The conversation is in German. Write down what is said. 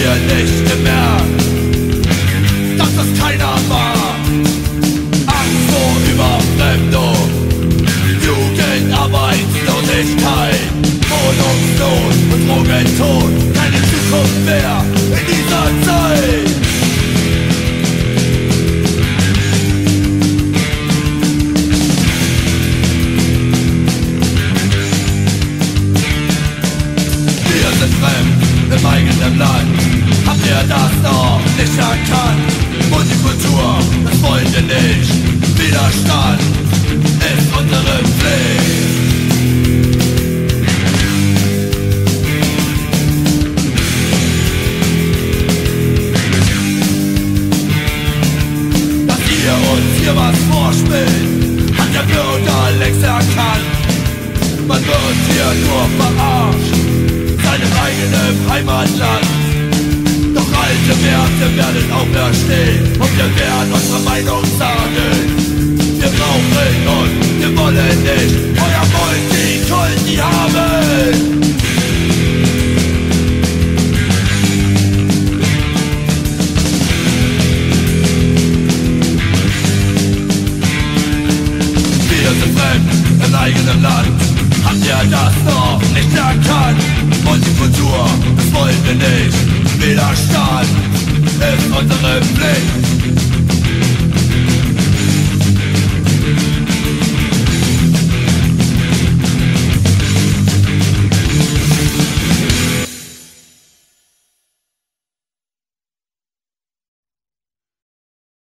ihr nicht gemerkt, dass das keiner war? Angst vor Überfremdung, Jugendarbeitslosigkeit, Wohnungsnot und Drogentod, keine Zukunft mehr in dieser Zeit. Wir sind fremd im eigenen Land, habt ihr das noch nicht erkannt? Multikultur, das wollen wir nicht, Widerstand ist unsere Pflicht. Dass ihr uns hier was vorspielt, hat der Bürger längst erkannt. Man wird hier nur verarscht, seinem eigenen Heimatland. Doch alte Werte werden auferstehen und wir werden unsere Meinung sagen. Wir brauchen und wir wollen nicht euer Multikulti haben. Wir sind fremd im eigenen Land, habt ihr das noch nicht erkannt? Multikultur, das wollen wir nicht, Widerstand ist unsere Pflicht.